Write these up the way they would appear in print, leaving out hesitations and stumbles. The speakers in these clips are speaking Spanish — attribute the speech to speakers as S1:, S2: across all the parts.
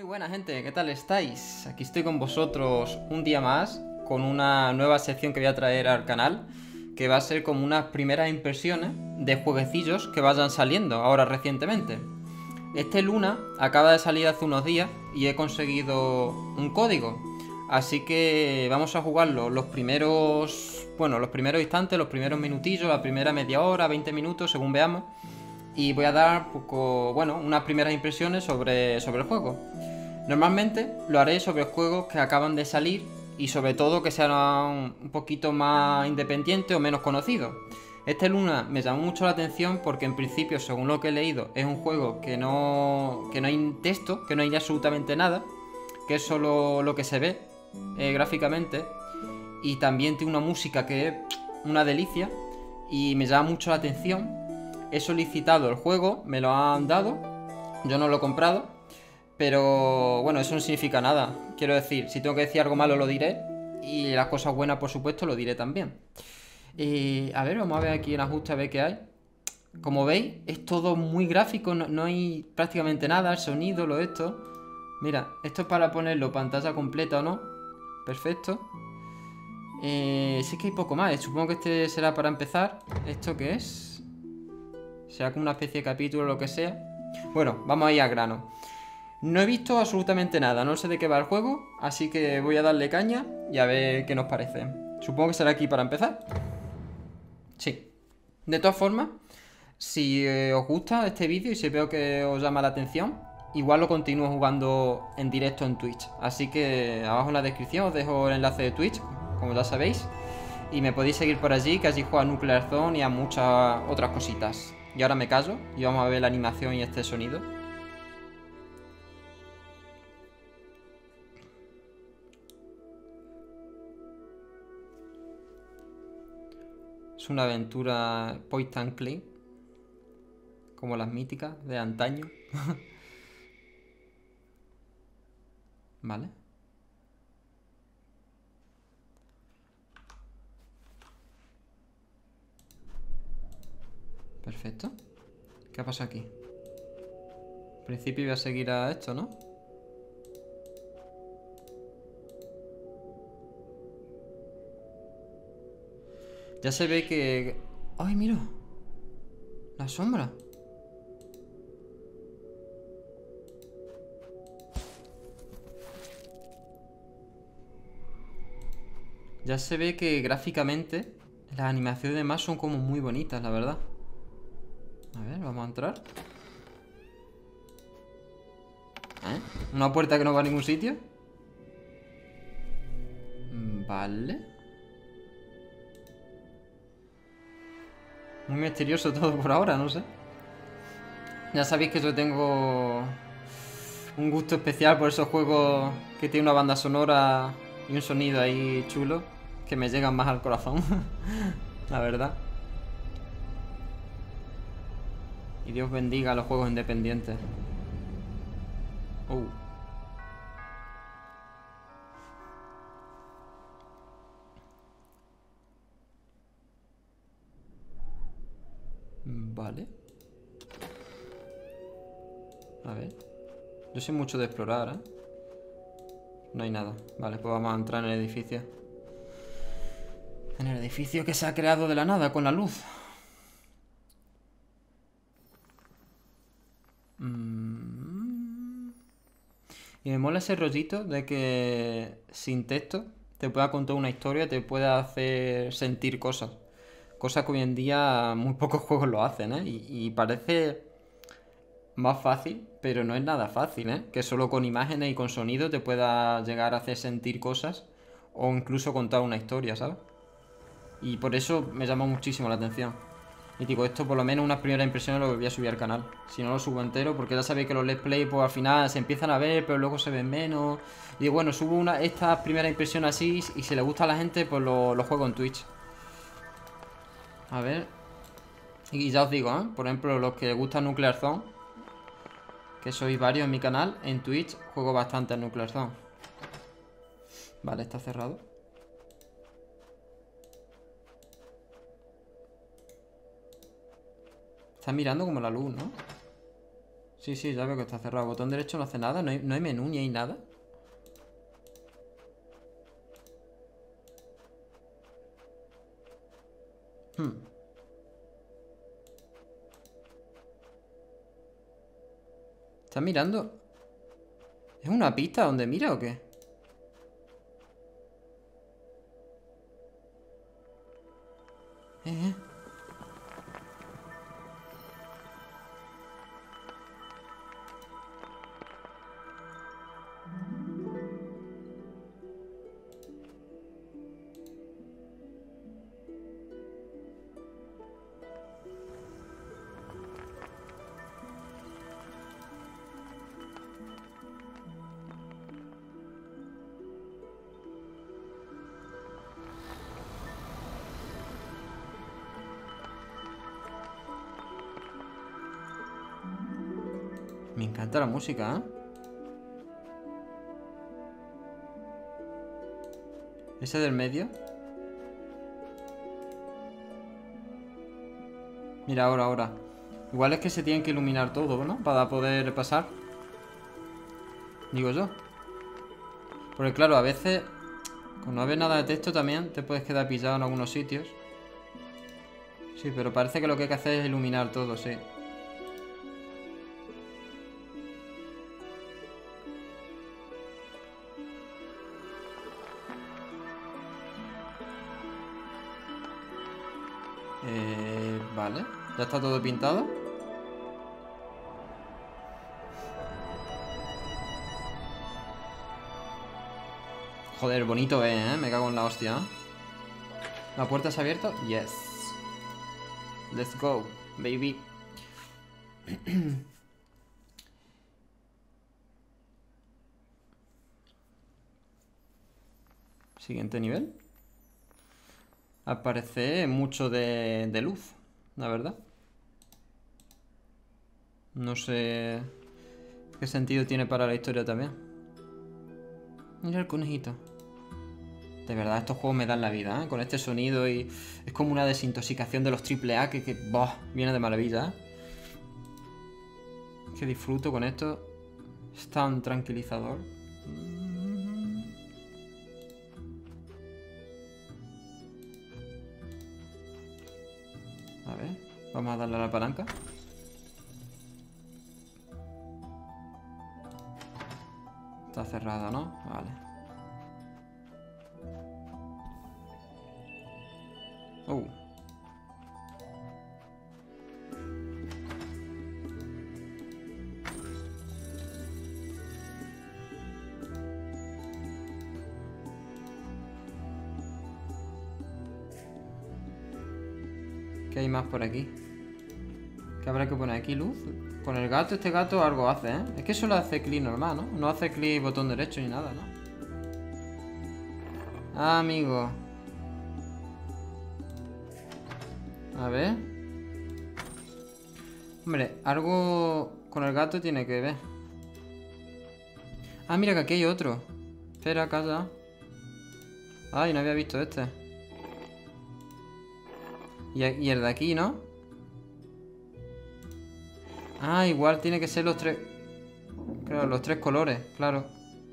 S1: Muy buena gente, ¿qué tal estáis? Aquí estoy con vosotros un día más con una nueva sección que voy a traer al canal, que va a ser como unas primeras impresiones de jueguecillos que vayan saliendo ahora recientemente. Este Luna acaba de salir hace unos días y he conseguido un código, así que vamos a jugarlo los primeros instantes, los primeros minutillos, la primera media hora, 20 minutos, según veamos. Y voy a dar unas primeras impresiones sobre el juego. Normalmente lo haré sobre juegos que acaban de salir y sobre todo que sean un poquito más independientes o menos conocidos. Este Luna me llamó mucho la atención porque en principio, según lo que he leído, es un juego que no hay texto, que no hay absolutamente nada, que es solo lo que se ve gráficamente, y también tiene una música que es una delicia y me llama mucho la atención. He solicitado el juego, me lo han dado, yo no lo he comprado, pero bueno, eso no significa nada. Quiero decir, si tengo que decir algo malo lo diré, y las cosas buenas por supuesto lo diré también. A ver, vamos a ver aquí en ajuste a ver qué hay. Como veis, es todo muy gráfico, no hay prácticamente nada, el sonido, lo esto. Mira, esto es para ponerlo pantalla completa o no. Perfecto. Sí que hay poco más, supongo que este será para empezar. ¿Esto qué es? Será como una especie de capítulo o lo que sea. Bueno, vamos a ir al grano. No he visto absolutamente nada, no sé de qué va el juego, así que voy a darle caña y a ver qué nos parece. Supongo que será aquí para empezar. Sí. De todas formas, si os gusta este vídeo y si veo que os llama la atención, igual lo continúo jugando en directo en Twitch. Así que abajo en la descripción os dejo el enlace de Twitch, como ya sabéis. Y me podéis seguir por allí, que allí juego a Nuclear Zone y a muchas otras cositas. Y ahora me callo y vamos a ver la animación y este sonido. Es una aventura point and click, como las míticas de antaño. Vale. Perfecto. ¿Qué ha pasado aquí? En principio iba a seguir a esto, ¿no? Ya se ve que... ¡Ay, mira! La sombra. Ya se ve que gráficamente las animaciones de más son como muy bonitas, la verdad. A ver, vamos a entrar. ¿Una puerta que no va a ningún sitio? Vale. Muy misterioso todo por ahora, no sé. Ya sabéis que yo tengo un gusto especial por esos juegos que tienen una banda sonora y un sonido ahí chulo, que me llegan más al corazón. La verdad. Y Dios bendiga a los juegos independientes. Vale. A ver. Yo sé mucho de explorar, ¿eh? No hay nada. Vale, pues vamos a entrar en el edificio. En el edificio que se ha creado de la nada con la luz. Y me mola ese rollito de que sin texto te pueda contar una historia, te pueda hacer sentir cosas. Cosas que hoy en día muy pocos juegos lo hacen, ¿eh? Y parece más fácil, pero no es nada fácil, ¿eh? Que solo con imágenes y con sonido te pueda llegar a hacer sentir cosas o incluso contar una historia, ¿sabes? Y por eso me llama muchísimo la atención. Y digo, esto por lo menos unas primeras impresiones lo voy a subir al canal. Si no lo subo entero, porque ya sabéis que los let's play pues al final se empiezan a ver, pero luego se ven menos. Y digo, bueno, subo estas primeras impresiones así y si le gusta a la gente, pues lo juego en Twitch. A ver. Y ya os digo, ¿eh? Por ejemplo, los que les gusta Nuclear Zone, que sois varios en mi canal, en Twitch juego bastante en Nuclear Zone. Vale, está cerrado. Está mirando como la luz, ¿no? Sí, sí, ya veo que está cerrado. Botón derecho no hace nada. No hay menú ni hay nada. ¿Estás mirando? ¿Es una pista donde mira o qué? Eh. Me encanta la música, ¿eh? Ese del medio. Mira, ahora. Igual es que se tienen que iluminar todo, ¿no? Para poder pasar. Digo yo. Porque claro, a veces, cuando no ves nada de texto también te puedes quedar pillado en algunos sitios. Sí, pero parece que lo que hay que hacer es iluminar todo, sí. Vale. Ya está todo pintado. Joder, bonito ¿eh? Me cago en la hostia. ¿La puerta se ha abierto? Yes. Let's go, baby. Siguiente nivel. Aparece mucho de luz, la verdad. No sé qué sentido tiene para la historia también. Mira el conejito. De verdad, estos juegos me dan la vida, ¿eh? Con este sonido y... Es como una desintoxicación de los AAA que ¡boh! Viene de maravilla, ¿eh? Que disfruto con esto. Es tan tranquilizador. A ver, vamos a darle a la palanca. Está cerrada, ¿no? Vale. ¿Qué hay más por aquí? ¿Qué habrá que poner aquí? ¿Luz? Con el gato, este gato algo hace, ¿eh? Es que solo hace clic normal, ¿no? No hace clic botón derecho ni nada, ¿no? Ah, amigo. A ver. Hombre, algo con el gato tiene que ver. Ah, mira que aquí hay otro. Espera, calla. Ay, no había visto este. Y el de aquí, ¿no? Ah, igual tiene que ser los tres... Claro, los tres colores, claro.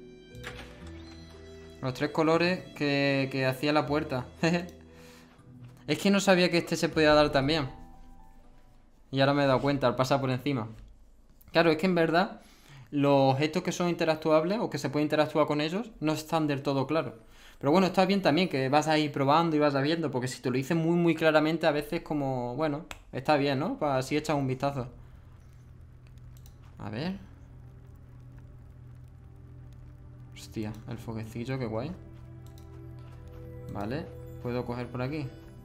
S1: Los tres colores que hacía la puerta. Es que no sabía que este se podía dar también. Y ahora me he dado cuenta al pasar por encima. Claro, es que en verdad los objetos que son interactuables o que se puede interactuar con ellos no están del todo claros. Pero bueno, está bien también que vas a ir probando y vas a viendo, porque si te lo dicen muy muy claramente a veces como, bueno, está bien, ¿no? Para así echas un vistazo. A ver. Hostia, el foquecillo, qué guay. Vale, ¿puedo coger por aquí?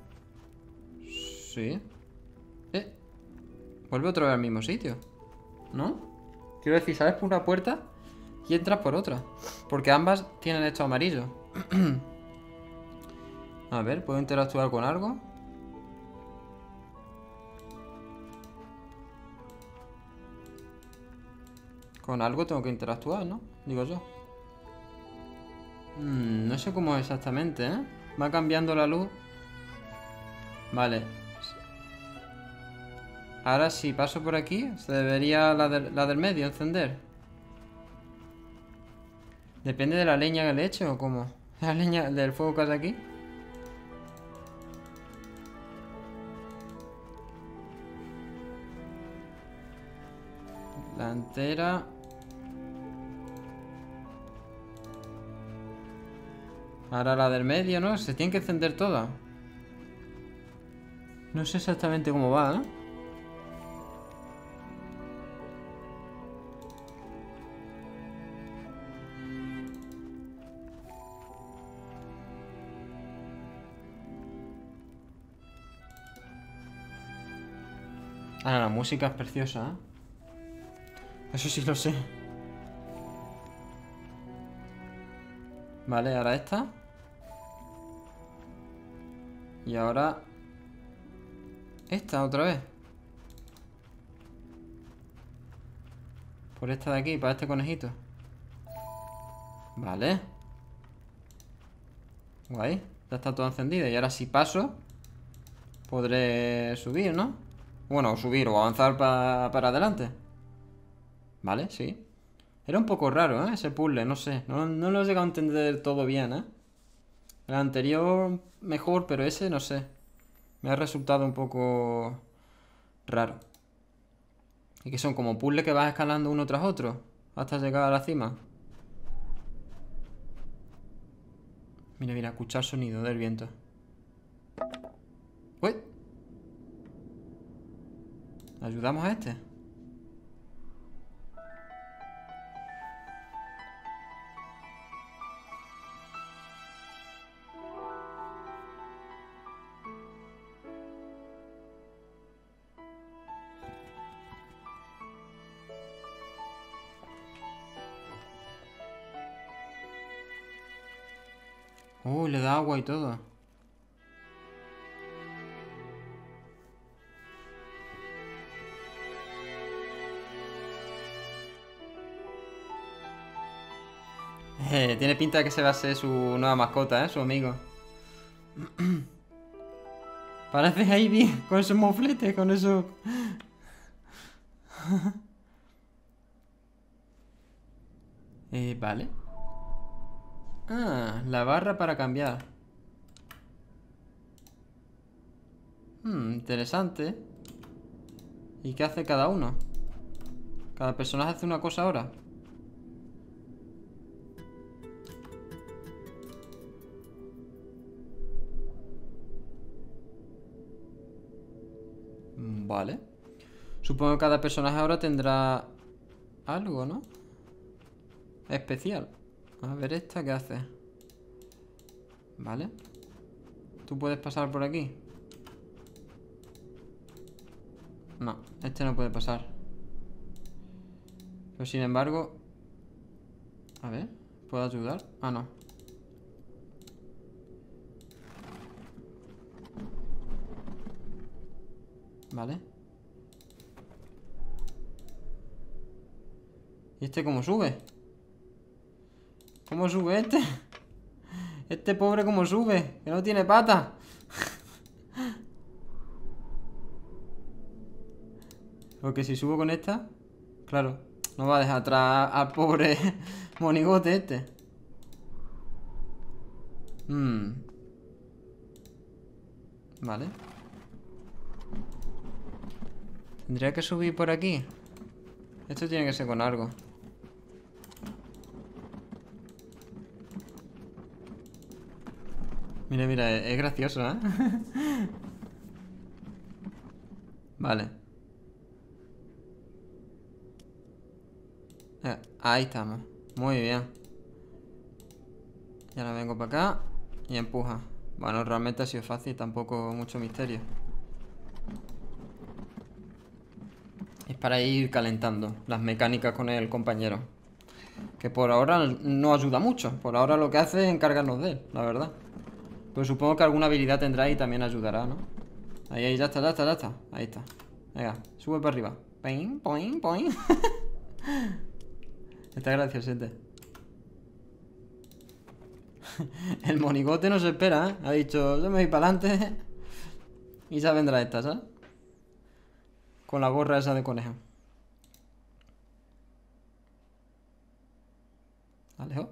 S1: Sí. Vuelve otra vez al mismo sitio, ¿no? Quiero decir, sales por una puerta y entras por otra, porque ambas tienen esto amarillo. A ver, ¿puedo interactuar con algo? Con algo tengo que interactuar, ¿no? Digo yo. No sé cómo exactamente, ¿eh? Va cambiando la luz. Vale. Ahora si paso por aquí, se debería la del medio encender. Depende de la leña que le eche o cómo. La leña del fuego que hace aquí. La entera. Ahora la del medio, ¿no? Se tiene que encender toda. No sé exactamente cómo va, ¿eh? Ah, la música es preciosa, ¿eh? Eso sí lo sé. Vale, ahora esta. Y ahora... esta otra vez. Por esta de aquí, para este conejito. Vale. Guay. Ya está todo encendido. Y ahora si paso, podré subir, ¿no? Bueno, subir o avanzar para adelante. Vale, sí. Era un poco raro, ¿eh? Ese puzzle, no sé. No lo he llegado a entender todo bien, ¿eh? El anterior mejor, pero ese no sé. Me ha resultado un poco raro. Y que son como puzzles que vas escalando uno tras otro hasta llegar a la cima. Mira, mira, escuchar sonido del viento. ¡Uy! ¿Ayudamos a este? Le da agua y todo. Tiene pinta de que se va a ser su nueva mascota, ¿eh? Su amigo. Parece Heidi con esos mofletes, con esos... vale. Ah, la barra para cambiar. Interesante. ¿Y qué hace cada uno? Cada personaje hace una cosa ahora. Vale. Supongo que cada personaje ahora tendrá algo, ¿no? Especial. A ver esta, ¿qué hace? Vale. ¿Tú puedes pasar por aquí? No, este no puede pasar. Pero sin embargo... A ver, ¿puedo ayudar? Ah, no. Vale. ¿Y este cómo sube? ¿Cómo sube este? Este pobre cómo sube, que no tiene pata. Porque si subo con esta, claro, no va a dejar atrás al pobre monigote este. Vale. Tendría que subir por aquí. Esto tiene que ser con algo. Mira, mira, es gracioso, ¿eh? Vale. Ahí estamos. Muy bien. Y ahora vengo para acá y empuja. Bueno, realmente ha sido fácil, tampoco mucho misterio. Es para ir calentando las mecánicas con el compañero. Que por ahora no ayuda mucho. Por ahora lo que hace es encargarnos de él, la verdad. Pero supongo que alguna habilidad tendrá y también ayudará, ¿no? Ahí, ahí, ya está, ya está, ya está. Ahí está. Venga, sube para arriba. Poing, poing, poing. Está graciosete. El monigote no se espera, ¿eh? Ha dicho, yo me voy para adelante. Y ya vendrá esta, ¿sabes? Con la gorra esa de conejo. Alejo.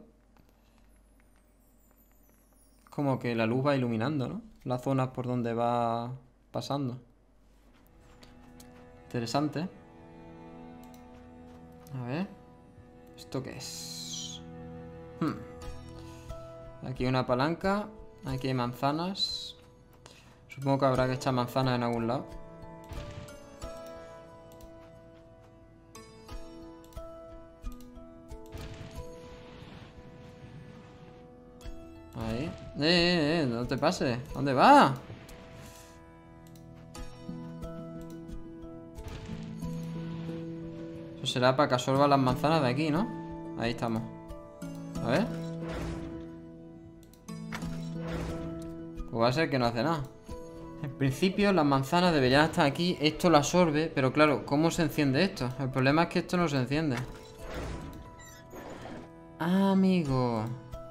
S1: Como que la luz va iluminando, ¿no? Las zonas por donde va pasando. Interesante. A ver. ¿Esto qué es? Aquí hay una palanca. Aquí hay manzanas. Supongo que habrá que echar manzanas en algún lado. Ahí. No te pases. ¿Dónde va? Eso será para que absorba las manzanas de aquí, ¿no? Ahí estamos. A ver. Pues va a ser que no hace nada. En principio las manzanas deberían estar aquí. Esto lo absorbe, pero claro, ¿cómo se enciende esto? El problema es que esto no se enciende. Ah, amigo.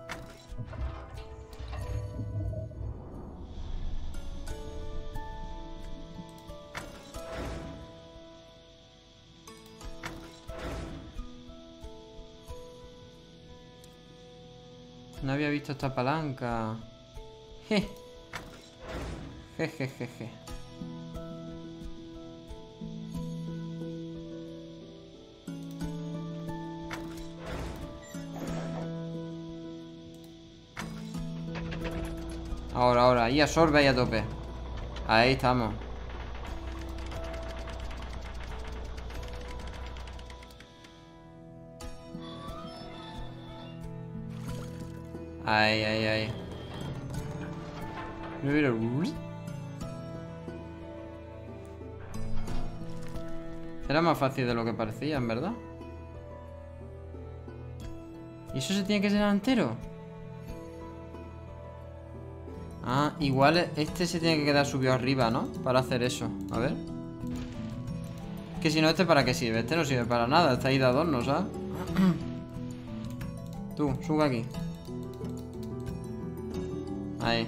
S1: No había visto esta palanca. Je. Jejejeje. Ahora, ahí absorbe ahí a tope. Ahí estamos. Ahí. Era más fácil de lo que parecía, en verdad. ¿Y eso se tiene que llenar entero? Ah, igual este se tiene que quedar subido arriba, ¿no? Para hacer eso. A ver. Que si no, ¿este para qué sirve? Este no sirve para nada. Está ahí de adorno, ¿sabes? Tú, sube aquí. Ahí.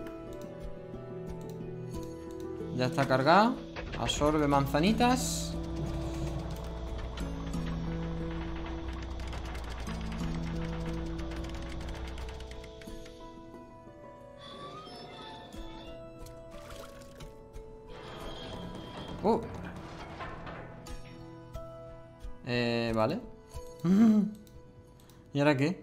S1: Ya está cargado. Absorbe manzanitas. Vale. ¿Y ahora qué?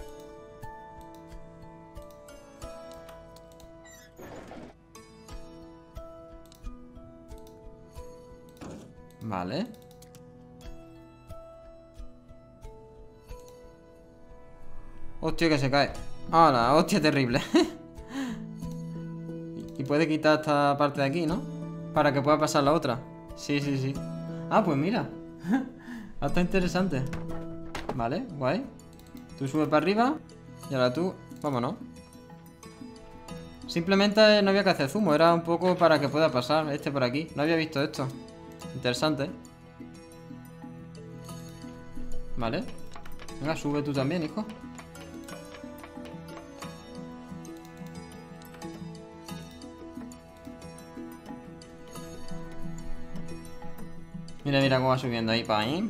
S1: Vale. Hostia, que se cae. ¡Hala! Hostia, terrible. Y puede quitar esta parte de aquí, ¿no? Para que pueda pasar la otra. Sí. Ah, pues mira. Está interesante. Vale, guay. Tú subes para arriba. Y ahora tú, vámonos. Simplemente no había que hacer zumo. Era un poco para que pueda pasar este por aquí. No había visto esto. Interesante. Vale. Venga, sube tú también, hijo. Mira cómo va subiendo ahí. Poing.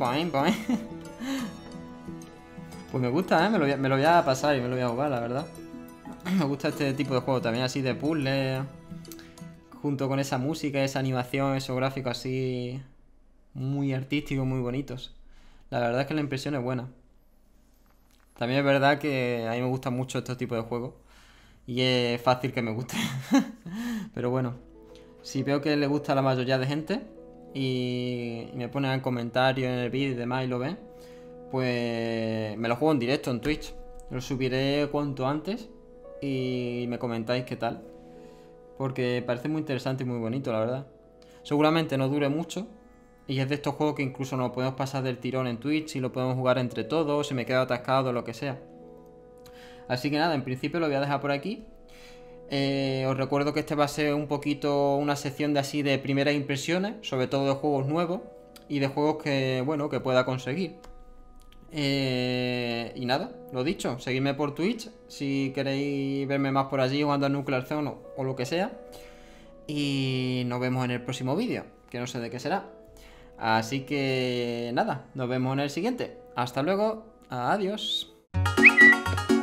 S1: Pues me gusta, ¿eh? Me lo voy a pasar y me lo voy a jugar, la verdad. Me gusta este tipo de juego también, así de puzzle. Junto con esa música, esa animación, esos gráficos así muy artísticos, muy bonitos. La verdad es que la impresión es buena. También es verdad que a mí me gustan mucho estos tipos de juegos. Y es fácil que me guste. Pero bueno, si veo que le gusta a la mayoría de gente y me ponen en comentarios en el vídeo y demás y lo ven, pues me lo juego en directo en Twitch. Lo subiré cuanto antes y me comentáis qué tal. Porque parece muy interesante y muy bonito, la verdad. Seguramente no dure mucho. Y es de estos juegos que incluso nos podemos pasar del tirón en Twitch y lo podemos jugar entre todos, si me quedo atascado o lo que sea. Así que nada, en principio lo voy a dejar por aquí. Os recuerdo que este va a ser un poquito una sección de así de primeras impresiones, sobre todo de juegos nuevos y de juegos que, bueno, que pueda conseguir. Y nada, lo dicho, seguidme por Twitch si queréis verme más por allí jugando a Nuclear Zone o lo que sea. Y nos vemos en el próximo vídeo, que no sé de qué será. Así que nada, nos vemos en el siguiente. Hasta luego, adiós.